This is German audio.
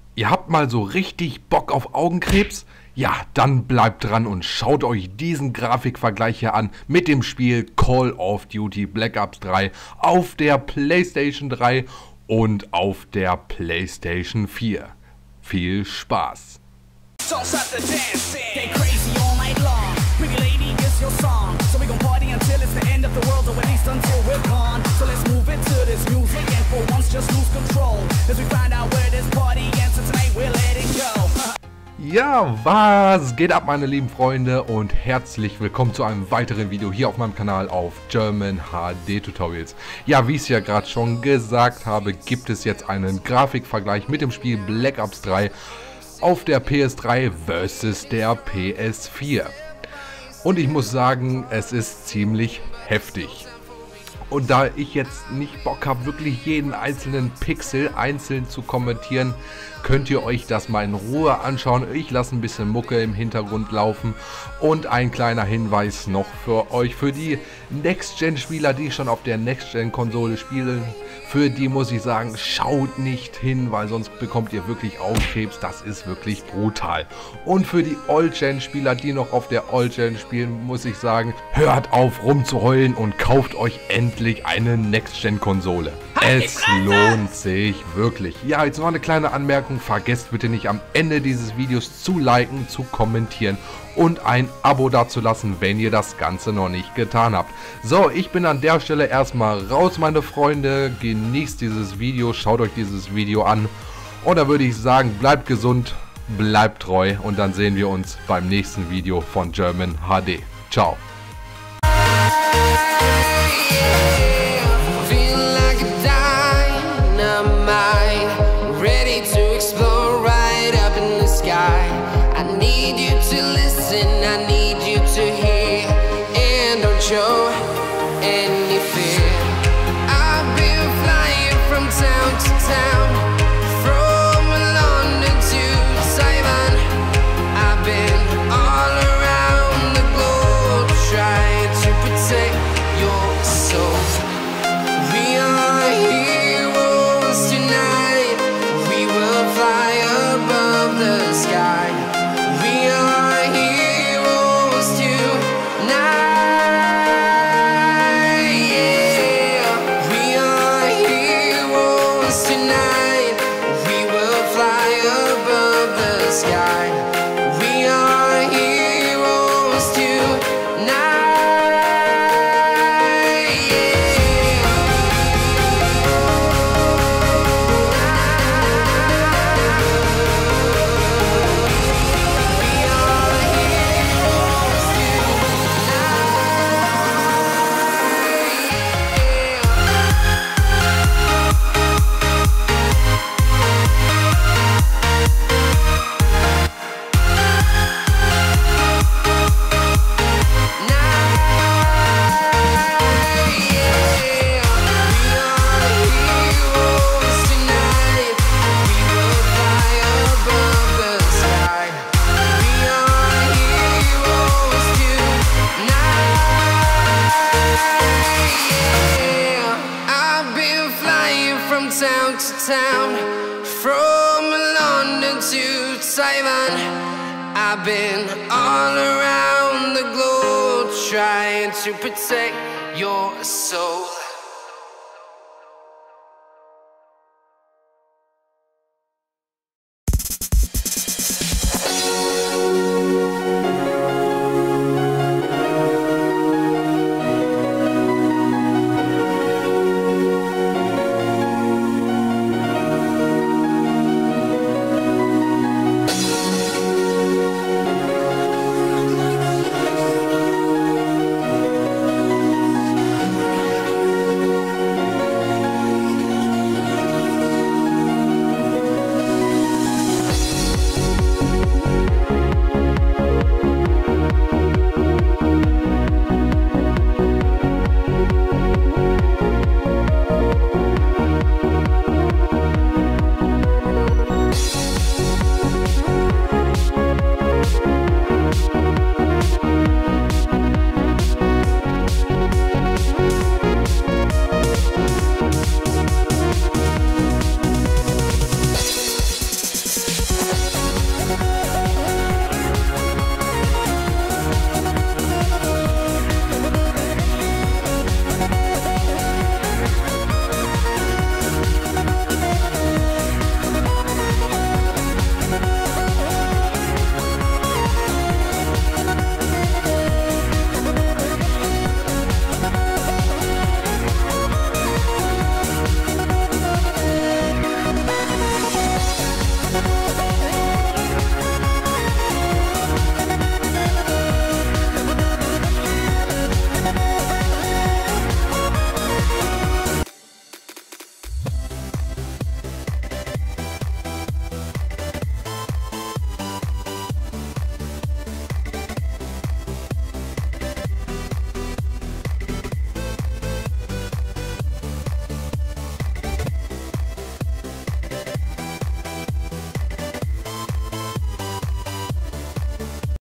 Ihr habt mal so richtig Bock auf Augenkrebs? Ja, dann bleibt dran und schaut euch diesen Grafikvergleich hier an mit dem Spiel Call of Duty Black Ops 3 auf der PlayStation 3 und auf der PlayStation 4. Viel Spaß! Ja, was geht ab, meine lieben Freunde, und herzlich willkommen zu einem weiteren Video hier auf meinem Kanal auf German HD Tutorials. Ja, wie ich es ja gerade schon gesagt habe, gibt es jetzt einen Grafikvergleich mit dem Spiel Black Ops 3 auf der PS3 versus der PS4. Und ich muss sagen, es ist ziemlich heftig. Und da ich jetzt nicht Bock habe, wirklich jeden einzelnen Pixel einzeln zu kommentieren, könnt ihr euch das mal in Ruhe anschauen. Ich lasse ein bisschen Mucke im Hintergrund laufen. Und ein kleiner Hinweis noch für euch, für die Next-Gen-Spieler, die schon auf der Next-Gen-Konsole spielen. Für die muss ich sagen, schaut nicht hin, weil sonst bekommt ihr wirklich Augenkrebs. Das ist wirklich brutal. Und für die Old-Gen-Spieler, die noch auf der Old-Gen spielen, muss ich sagen, hört auf rumzuheulen und kauft euch endlich eine Next-Gen-Konsole. Es lohnt sich wirklich. Ja, jetzt noch eine kleine Anmerkung. Vergesst bitte nicht am Ende dieses Videos zu liken, zu kommentieren und ein Abo dazulassen, wenn ihr das Ganze noch nicht getan habt. So, ich bin an der Stelle erstmal raus, meine Freunde. Genießt dieses Video, schaut euch dieses Video an. Und da würde ich sagen, bleibt gesund, bleibt treu und dann sehen wir uns beim nächsten Video von German HD. Ciao. Show any fear. I've been flying from town to town, from London to Taiwan. I've been all around the globe trying to protect your soul. We are heroes tonight. We will fly above the sky. We are heroes tonight. Town to town, from London to Taiwan. I've been all around the globe trying to protect your soul.